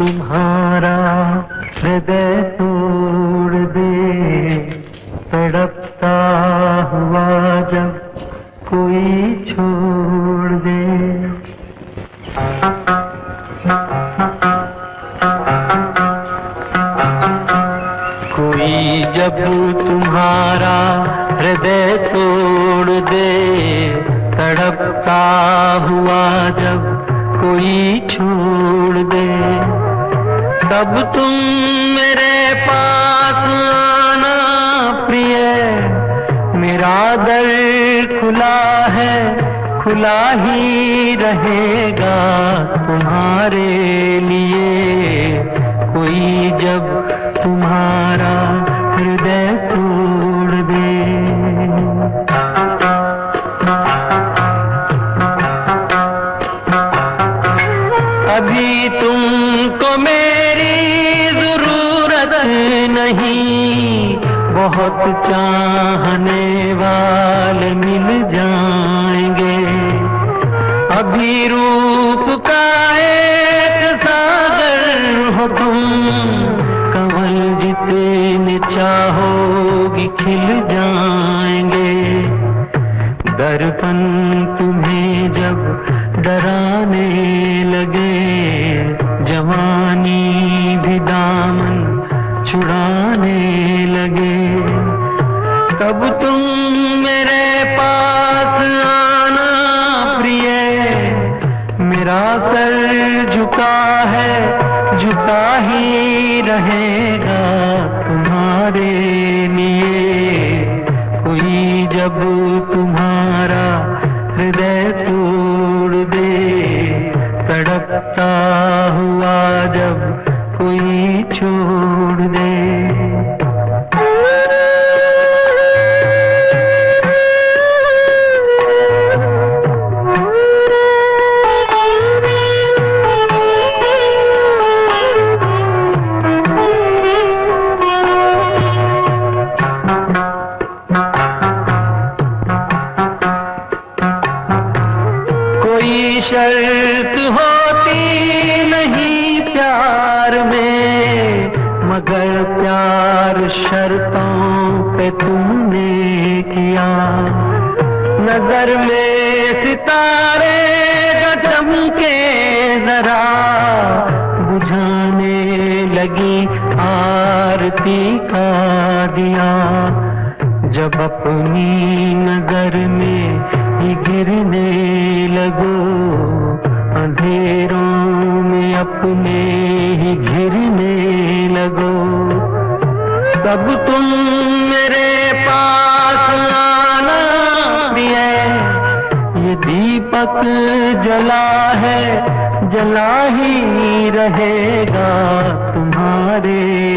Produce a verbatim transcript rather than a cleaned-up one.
तुम्हारा हृदय तोड़ दे, तड़पता हुआ जब कोई छोड़ दे। कोई जब तुम्हारा हृदय तोड़ दे, तड़पता हुआ जब कोई छोड़ दे, तब तुम मेरे पास आना प्रिय। मेरा दर खुला है, खुला ही रहेगा तुम्हारे लिए। कोई जब तुम्हारा हृदय तोड़ दे। अभी तुमको मेरी जरूरत नहीं, बहुत चाहने वाले मिल जाएंगे। अभी रूप का एक सागर हो तुम, कमल जितने चाहोगी खिल जाएंगे। दर्पण तुम्हें जब डराने लगे, जवानी भी दामन छुड़ाने लगे, तब तुम मेरे पास आना प्रिय। मेरा सर झुका है, झुका ही रहेगा तुम्हारे लिए। कोई जब तुम्हारा हृदय तोड़ दे, तड़पता हुआ जब कोई छोड़ दे। कोई शर्त होती नहीं प्यार में, मगर प्यार शर्तों पे तुमने किया। नजर में सितारे का चमके जरा, बुझाने लगी आरती का दिया। जब अपनी नजर में ही गिरने लगो, अंधेरों में अपने ही घिरने लगो, तब तुम मेरे पास आना प्रिय। ये दीपक जला है, जला ही रहेगा तुम्हारे